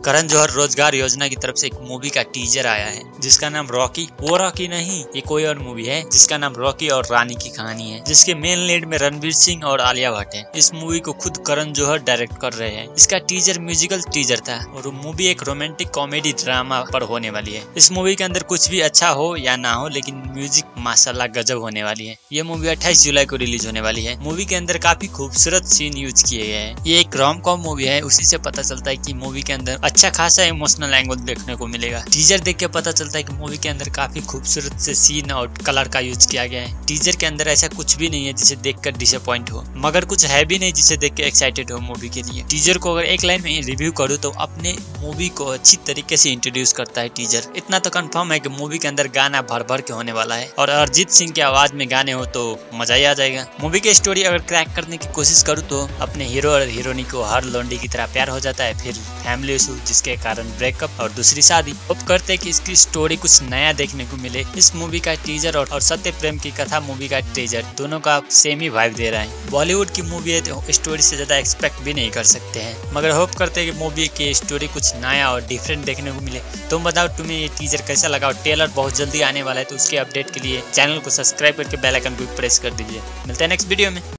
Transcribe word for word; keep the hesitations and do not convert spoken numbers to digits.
करण जौहर रोजगार योजना की तरफ से एक मूवी का टीजर आया है जिसका नाम रॉकी। वो रॉकी नहीं, ये कोई और मूवी है जिसका नाम रॉकी और रानी की कहानी है, जिसके मेन लीड में रणवीर सिंह और आलिया भट्ट है। इस मूवी को खुद करण जौहर डायरेक्ट कर रहे हैं। इसका टीजर म्यूजिकल टीजर था और मूवी एक रोमांटिक कॉमेडी ड्रामा पर होने वाली है। इस मूवी के अंदर कुछ भी अच्छा हो या ना हो, लेकिन म्यूजिक माशाल्लाह गजब होने वाली है। ये मूवी अट्ठाईस जुलाई को रिलीज होने वाली है। मूवी के अंदर काफी खूबसूरत सीन यूज किए गए हैं। ये एक रोम कॉम मूवी है, उसी से पता चलता है कि मूवी के अंदर अच्छा खासा इमोशनल एंगल देखने को मिलेगा। टीजर देख के पता चलता है कि मूवी के अंदर काफी खूबसूरत से सीन और कलर का यूज किया गया है। टीजर के अंदर ऐसा कुछ भी नहीं है जिसे देखकर डिसअपॉइंट हो, मगर कुछ है भी नहीं जिसे देख के एक्साइटेड हो मूवी के लिए। टीजर को अगर एक लाइन में रिव्यू करूँ तो अपने मूवी को अच्छी तरीके से इंट्रोड्यूस करता है टीजर। इतना तो कंफर्म है कि मूवी के अंदर गाना भर भर के होने वाला है और अरिजीत सिंह की आवाज में गाने हो तो मजा ही आ जाएगा। मूवी की स्टोरी अगर क्रैक करने की कोशिश करूँ तो अपने हीरो और हीरोइनी को हर लोंडी की तरह प्यार हो जाता है, फिर फैमिली इशू जिसके कारण ब्रेकअप और दूसरी शादी। होप करते हैं कि इसकी स्टोरी कुछ नया देखने को मिले। इस मूवी का टीजर और, और सत्य प्रेम की कथा मूवी का टीजर दोनों का सेम ही वाइब दे रहा है। बॉलीवुड की मूवी है तो स्टोरी से ज्यादा एक्सपेक्ट भी नहीं कर सकते हैं, मगर होप करते हैं कि मूवी की स्टोरी कुछ नया और डिफरेंट देखने को मिले। तुम बताओ तुम्हें ये टीजर कैसा लगा। और ट्रेलर बहुत जल्दी आने वाला है तो उसके अपडेट के लिए चैनल को सब्सक्राइब करके बेल आइकन को प्रेस कर दीजिए। मिलते हैं नेक्स्ट वीडियो में।